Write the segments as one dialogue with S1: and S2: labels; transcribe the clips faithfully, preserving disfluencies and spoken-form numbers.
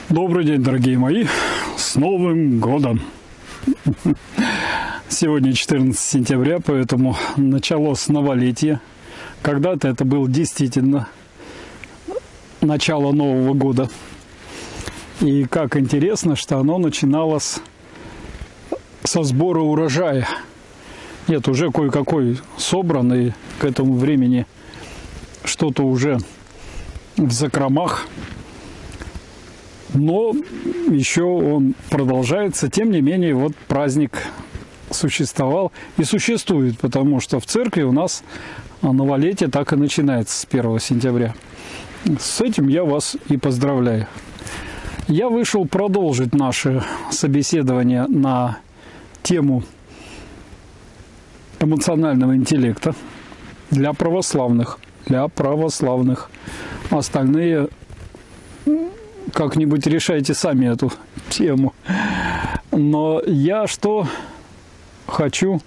S1: Добрый день, дорогие мои, с Новым годом! Сегодня четырнадцатое сентября, поэтому началось новолетие. Когда-то это было действительно начало Нового года. И как интересно, что оно начиналось со сбора урожая. Нет, уже кое-какой собран, и к этому времени что-то уже в закромах. Но еще он продолжается. Тем не менее, вот праздник существовал и существует, потому что в церкви у нас новолетие так и начинается с первого сентября. С этим я вас и поздравляю. Я вышел продолжить наше собеседование на тему эмоционального интеллекта для православных. Для православных. Остальные как-нибудь решайте сами эту тему. Но я что хочу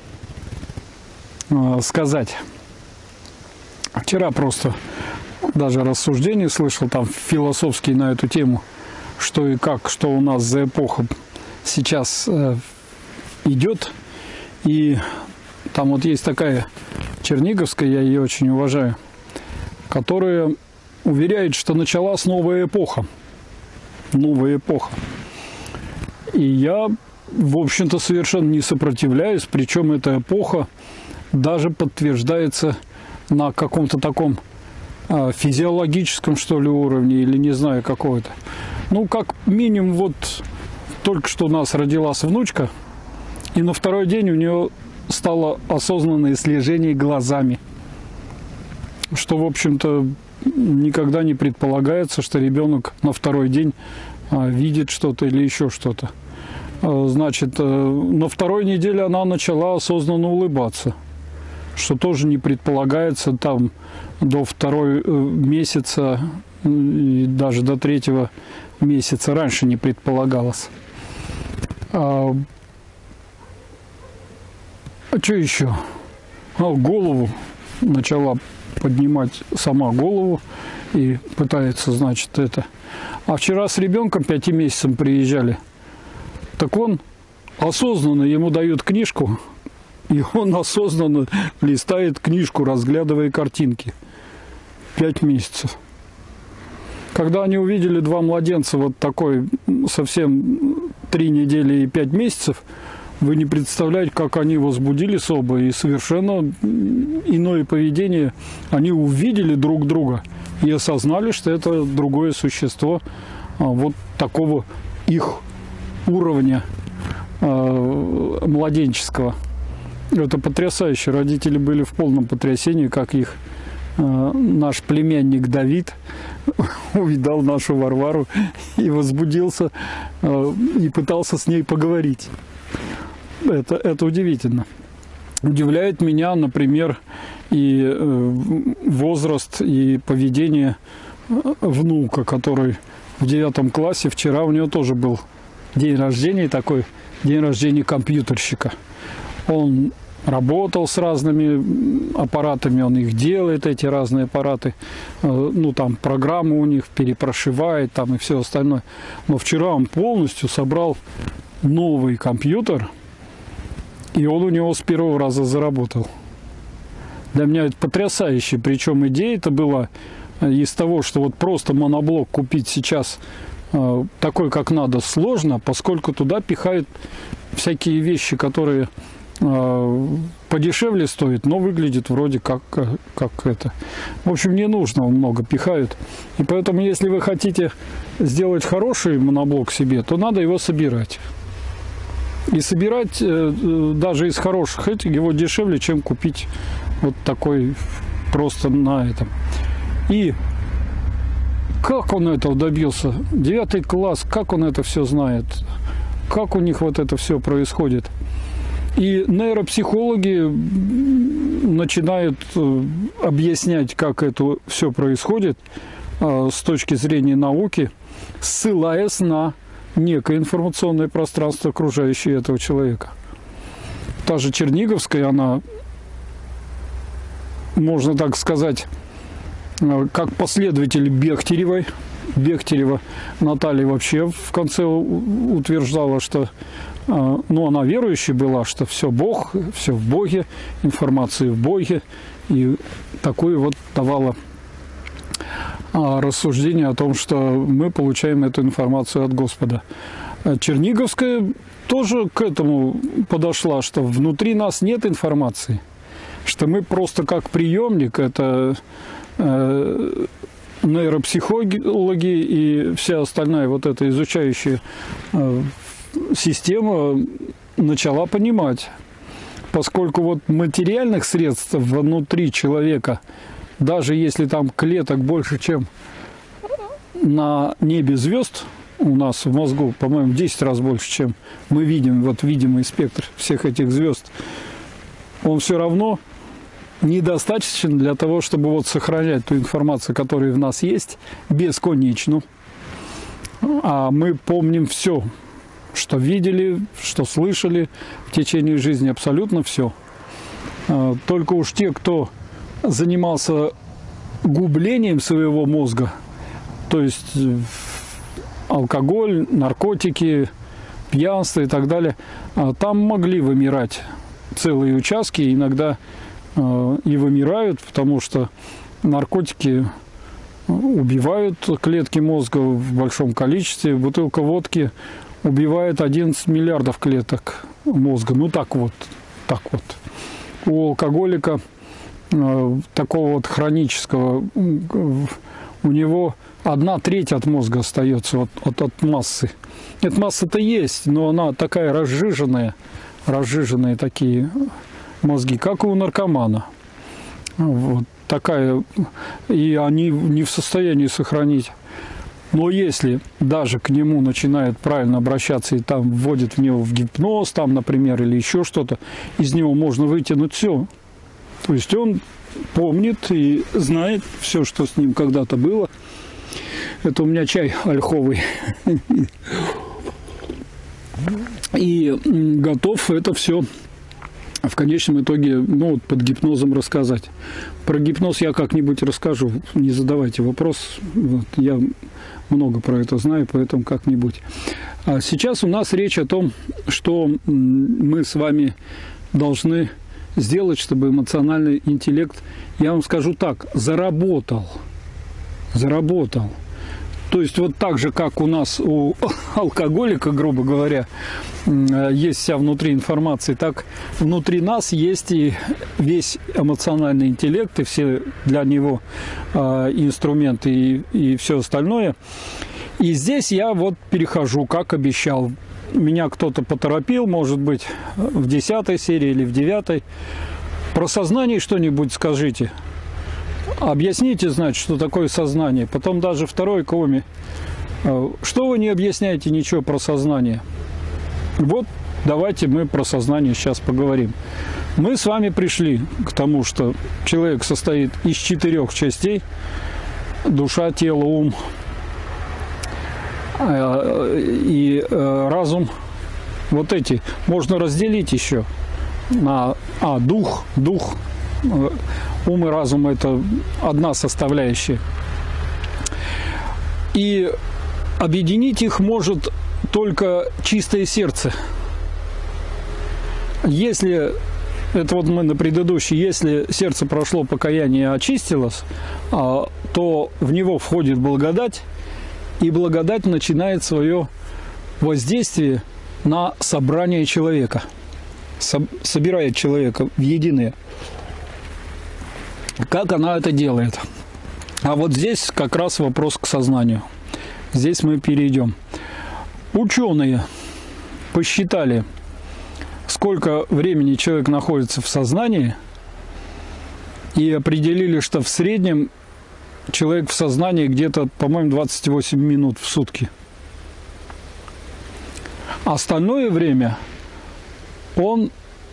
S1: э, сказать. Вчера просто даже рассуждения слышал там философские на эту тему, что и как, что у нас за эпоха сейчас э, идет. И там вот есть такая Черниговская, я ее очень уважаю, которая уверяет, что началась новая эпоха. Новая эпоха. И я, в общем-то, совершенно не сопротивляюсь. Причем эта эпоха даже подтверждается на каком-то таком а, физиологическом, что ли, уровне, или не знаю, какого-то. Ну, как минимум, вот только что у нас родилась внучка, и на второй день у нее стало осознанное слежение глазами. Что, в общем-то, никогда не предполагается, что ребенок на второй день а, видит что-то или еще что-то. А, значит, а, на второй неделе она начала осознанно улыбаться, что тоже не предполагается там до второй э, месяца и даже до третьего месяца раньше не предполагалось. А, а что еще? А, голову начала поднимать сама голову и пытается, значит, это. А вчера с ребенком пяти месяцем приезжали. Так он осознанно, ему дают книжку, и он осознанно листает книжку, разглядывая картинки. Пять месяцев. Когда они увидели два младенца, вот такой совсем три недели и пять месяцев, вы не представляете, как они возбудились оба, и совершенно иное поведение. Они увидели друг друга и осознали, что это другое существо а, вот такого их уровня а, младенческого. Это потрясающе. Родители были в полном потрясении, как их а, наш племянник Давид увидал нашу Варвару и возбудился а, и пытался с ней поговорить. Это, это удивительно. Удивляет меня, например, и э, возраст, и поведение внука, который в девятом классе, вчера у него тоже был день рождения, такой день рождения компьютерщика. Он работал с разными аппаратами, он их делает, эти разные аппараты, э, ну там программы у них перепрошивает там и все остальное. Но вчера он полностью собрал новый компьютер, и он у него с первого раза заработал. Для меня это потрясающе. Причем идея это была из того, что вот просто моноблок купить сейчас э, такой, как надо, сложно, поскольку туда пихают всякие вещи, которые э, подешевле стоят, но выглядит вроде как, как это. В общем, не нужно, много пихают. И поэтому, если вы хотите сделать хороший моноблок себе, то надо его собирать. И собирать э, даже из хороших этих его дешевле, чем купить вот такой просто на этом. И как он этого добился? Девятый класс, как он это все знает? Как у них вот это все происходит? И нейропсихологи начинают э, объяснять, как это все происходит э, с точки зрения науки, ссылаясь на некое информационное пространство, окружающее этого человека. Та же Черниговская, она, можно так сказать, как последователь Бехтеревой, Бехтерева Наталья вообще в конце утверждала, что, ну, она верующая была, что все Бог, все в Боге, информация в Боге, и такое вот давала рассуждение о том, что мы получаем эту информацию от Господа. Черниговская тоже к этому подошла, что внутри нас нет информации, что мы просто как приемник, это э, нейропсихологи и вся остальная вот эта изучающая э, система начала понимать, поскольку вот материальных средств внутри человека, даже если там клеток больше, чем на небе звезд, у нас в мозгу, по-моему, в десять раз больше, чем мы видим, вот видимый спектр всех этих звезд, он все равно недостаточен для того, чтобы вот сохранять ту информацию, которая в нас есть, бесконечно. А мы помним все, что видели, что слышали в течение жизни, абсолютно все. Только уж те, кто занимался гублением своего мозга, то есть алкоголь, наркотики, пьянство и так далее, там могли вымирать целые участки, иногда и вымирают, потому что наркотики убивают клетки мозга в большом количестве. Бутылка водки убивает одиннадцать миллиардов клеток мозга. Ну так вот, так вот. У алкоголика такого вот хронического, у него одна треть от мозга остается от, от, от массы. Нет, масса-то есть, но она такая разжиженная, разжиженные такие мозги, как и у наркомана. Вот такая, и они не в состоянии сохранить. Но если даже к нему начинают правильно обращаться и там вводят в него в гипноз, там, например, или еще что-то, из него можно вытянуть все. То есть он помнит и знает все, что с ним когда-то было. Это у меня чай ольховый. И готов это все в конечном итоге, ну, под гипнозом рассказать. Про гипноз я как-нибудь расскажу. Не задавайте вопрос. Вот, я много про это знаю, поэтому как-нибудь. А сейчас у нас речь о том, что мы с вами должны сделать, чтобы эмоциональный интеллект, я вам скажу так, заработал. Заработал. То есть вот так же, как у нас у алкоголика, грубо говоря, есть вся внутри информация, так внутри нас есть и весь эмоциональный интеллект, и все для него э, инструменты и, и все остальное. И здесь я вот перехожу, как обещал. Меня кто-то поторопил, может быть, в десятой серии или в девятой. Про сознание что-нибудь скажите. Объясните, значит, что такое сознание. Потом даже второй коми. Что вы не объясняете ничего про сознание? Вот давайте мы про сознание сейчас поговорим. Мы с вами пришли к тому, что человек состоит из четырех частей. Душа, тело, ум и разум. Вот эти можно разделить еще на а, дух, дух. Ум и разум – это одна составляющая. И объединить их может только чистое сердце. Если, это вот мы на предыдущей, если сердце прошло покаяние и очистилось, то в него входит благодать, и благодать начинает свое воздействие на собрание человека, собирает человека в единое. Как она это делает? А вот здесь как раз вопрос к сознанию. Здесь мы перейдем. Ученые посчитали, сколько времени человек находится в сознании, и определили, что в среднем человек в сознании где-то, по-моему, двадцать восемь минут в сутки. Остальное время он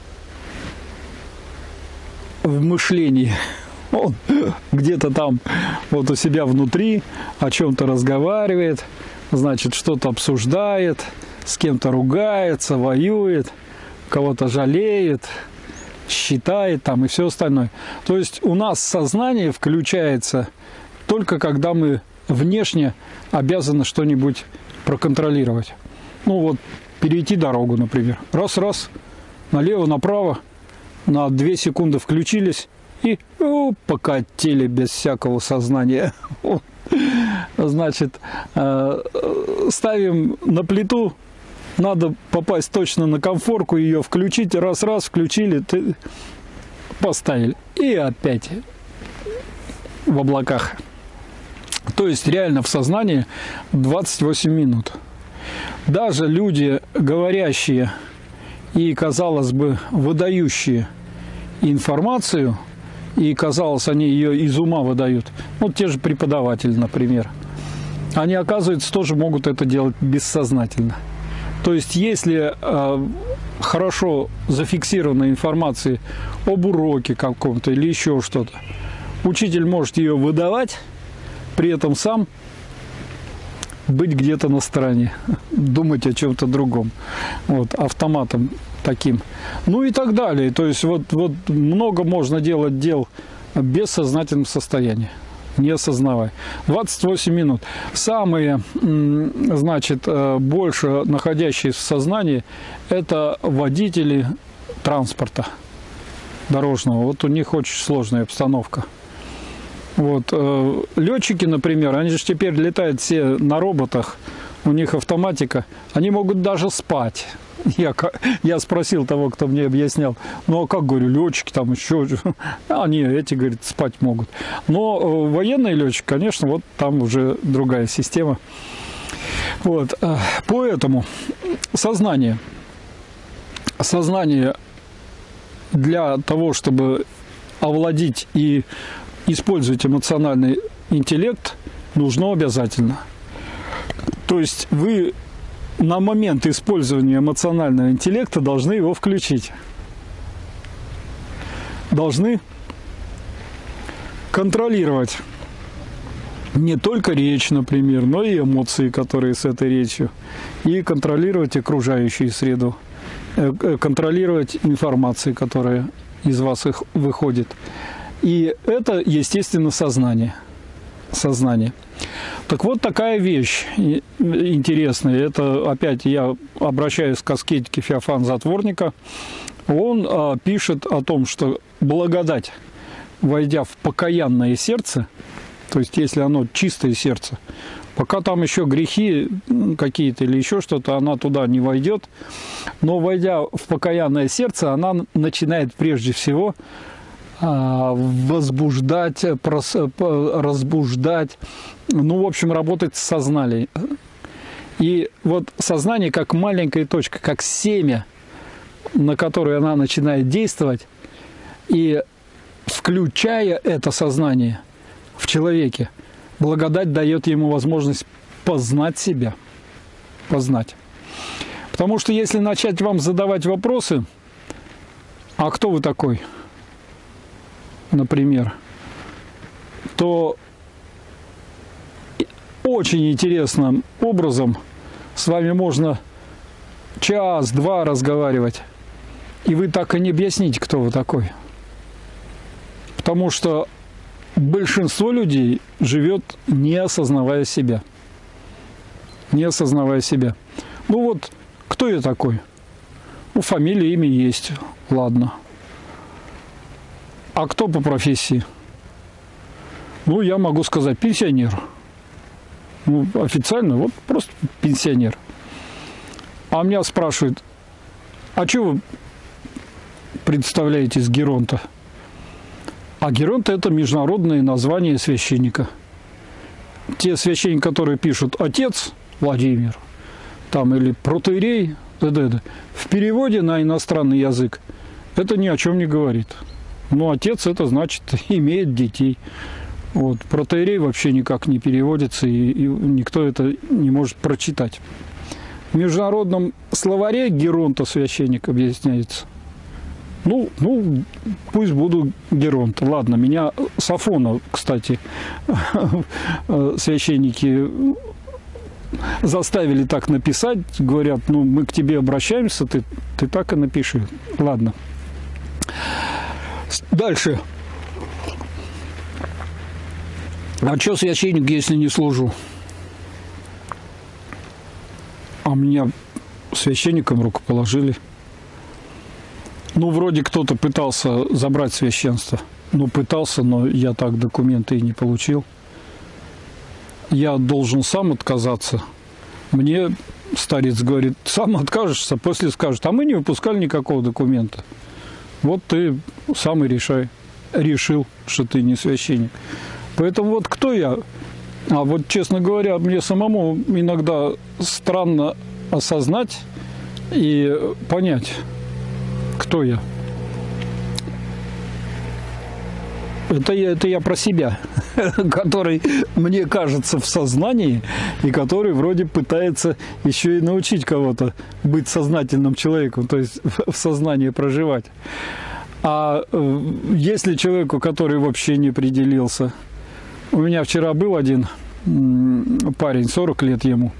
S1: в мышлении. Он где-то там вот у себя внутри о чем-то разговаривает, значит, что-то обсуждает, с кем-то ругается, воюет, кого-то жалеет, считает там и все остальное. То есть у нас сознание включается только когда мы внешне обязано что-нибудь проконтролировать. Ну вот, перейти дорогу, например. Раз-раз, налево-направо, на две секунды включились и о, покатили без всякого сознания. Значит, ставим на плиту, надо попасть точно на конфорку, ее включить, раз-раз, включили, поставили. И опять в облаках. То есть реально в сознании двадцать восемь минут. Даже люди, говорящие и, казалось бы, выдающие информацию, и, казалось, они ее из ума выдают, вот те же преподаватели, например, они, оказывается, тоже могут это делать бессознательно. То есть, если э, хорошо зафиксированная информация об уроке каком-то или еще что-то, учитель может ее выдавать, при этом сам быть где-то на стороне, думать о чем-то другом, вот, автоматом таким. Ну и так далее. То есть, вот, вот много можно делать дел в бессознательном состоянии, не осознавая. двадцать восемь минут. Самые, значит, больше находящиеся в сознании, это водители транспорта дорожного. Вот у них очень сложная обстановка. Вот. Э, летчики, например, они же теперь летают все на роботах, у них автоматика, они могут даже спать. Я, я спросил того, кто мне объяснял, ну а как, говорю, летчики там еще, они, эти, говорит, спать могут. Но э, военные летчики, конечно, вот там уже другая система. Вот. Э, поэтому сознание, сознание для того, чтобы овладеть и использовать эмоциональный интеллект, нужно обязательно. То есть вы на момент использования эмоционального интеллекта должны его включить. Должны контролировать не только речь, например, но и эмоции, которые с этой речью. И контролировать окружающую среду. Контролировать информацию, которая из вас их выходит. И это, естественно, сознание. Сознание. Так вот, такая вещь интересная. Это, опять, я обращаюсь к аскетике Феофана Затворника. Он а, пишет о том, что благодать, войдя в покаянное сердце, то есть, если оно чистое сердце, пока там еще грехи какие-то или еще что-то, она туда не войдет. Но, войдя в покаянное сердце, она начинает прежде всего возбуждать, разбуждать, ну, в общем, работать с сознанием. И вот сознание как маленькая точка, как семя, на которое она начинает действовать, и включая это сознание в человеке, благодать дает ему возможность познать себя, познать. Потому что если начать вам задавать вопросы, а кто вы такой, например, то очень интересным образом с вами можно час-два разговаривать, и вы так и не объясните, кто вы такой. Потому что большинство людей живет, не осознавая себя. Не осознавая себя. Ну вот, кто я такой? Ну, фамилия, имя есть, ладно. А кто по профессии? Ну, я могу сказать, пенсионер. Ну, официально, вот просто пенсионер. А меня спрашивают, а что вы представляете из Геронта? А Геронт – это международное название священника. Те священники, которые пишут «отец Владимир», там, или «протоиерей», т.д. в переводе на иностранный язык это ни о чем не говорит. Но отец – это значит имеет детей. Вот. Протоиерей вообще никак не переводится, и, и никто это не может прочитать. В международном словаре Геронта священник объясняется. Ну, ну, пусть буду Геронт. Ладно, меня с Афона, кстати, священники заставили так написать. Говорят, ну, мы к тебе обращаемся, ты, ты так и напиши. Ладно. Дальше. А что священник, если не служу? А меня священником рукоположили. Ну, вроде кто-то пытался забрать священство. Ну, пытался, но я так документы и не получил. Я должен сам отказаться. Мне старец говорит, сам откажешься, после скажет, а мы не выпускали никакого документа. Вот ты сам и решай. Решил, что ты не священник. Поэтому вот кто я? А вот, честно говоря, мне самому иногда странно осознать и понять, кто я. Это я, это я про себя, который, мне кажется, в сознании, и который вроде пытается еще и научить кого-то быть сознательным человеком, то есть в сознании проживать. А если человеку, который вообще не определился, у меня вчера был один парень, сорок лет ему,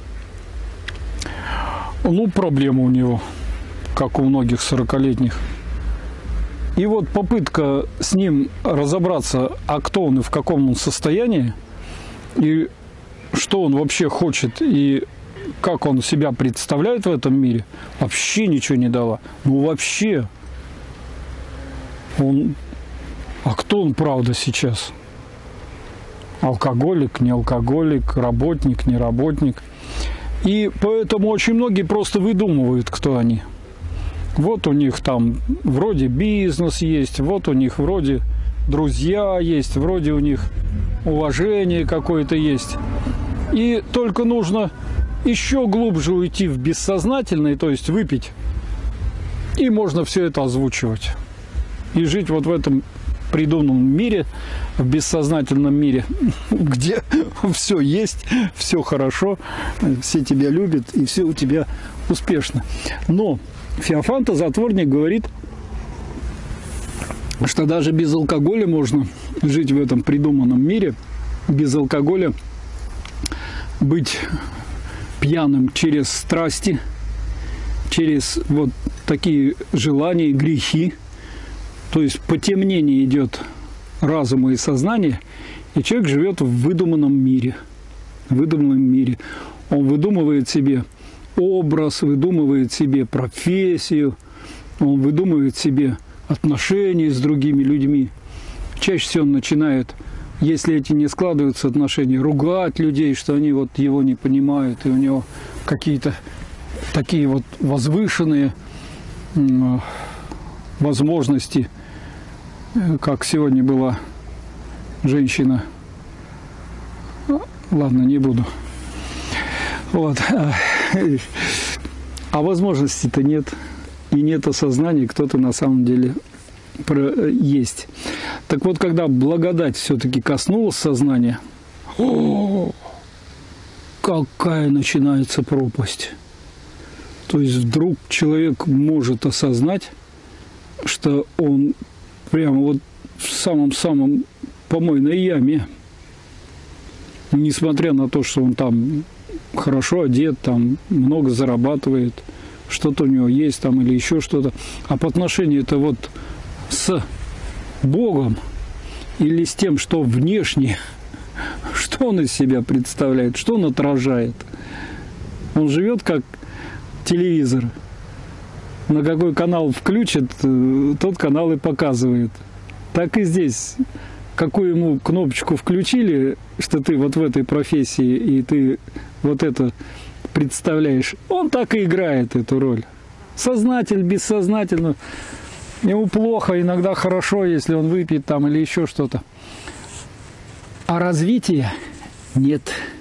S1: ну, проблема у него, как у многих сорокалетних. И вот попытка с ним разобраться, а кто он и в каком он состоянии, и что он вообще хочет, и как он себя представляет в этом мире, вообще ничего не дала. Ну, вообще. Он... А кто он, правда, сейчас? Алкоголик, не алкоголик, работник, не работник. И поэтому очень многие просто выдумывают, кто они. Вот у них там вроде бизнес есть, вот у них вроде друзья есть, вроде у них уважение какое-то есть. И только нужно еще глубже уйти в бессознательное, то есть выпить, и можно все это озвучивать. И жить вот в этом придуманном мире, в бессознательном мире, где все есть, все хорошо, все тебя любят и все у тебя успешно. Но Феофанта Затворник говорит, что даже без алкоголя можно жить в этом придуманном мире, без алкоголя быть пьяным через страсти, через вот такие желания, грехи. То есть потемнение идет разума и сознания, и человек живет в выдуманном мире. В выдуманном мире. Он выдумывает себе образ, выдумывает себе профессию, он выдумывает себе отношения с другими людьми. Чаще всего он начинает, если эти не складываются отношения, ругать людей, что они вот его не понимают, и у него какие-то такие вот возвышенные возможности, как сегодня была женщина. Ладно, не буду. Вот. А возможностей-то нет. И нет осознания, кто ты на самом деле есть. Так вот, когда благодать все-таки коснулась сознания, о, какая начинается пропасть. То есть вдруг человек может осознать, что он прямо вот в самом-самом помойной яме. Несмотря на то, что он там хорошо одет, там много зарабатывает, что-то у него есть там или еще что-то. А по отношению-то вот с Богом или с тем, что внешне, что он из себя представляет, что он отражает. Он живет как телевизор. На какой канал включит, тот канал и показывает. Так и здесь. Какую ему кнопочку включили, что ты вот в этой профессии, и ты вот это представляешь, он так и играет эту роль. Сознательно, бессознательно. Ему плохо, иногда хорошо, если он выпьет там или еще что-то. А развития нет.